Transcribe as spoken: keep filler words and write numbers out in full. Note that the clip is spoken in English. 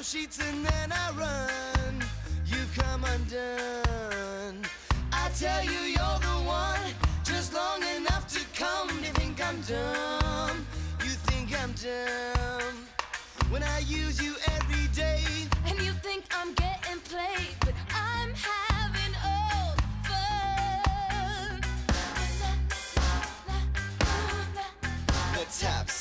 sheets and then I run. You come undone. I tell you you're the one, just long enough to come. You think I'm dumb, you think I'm dumb. When I use you every day, and you think I'm getting played, but I'm having all fun. the tap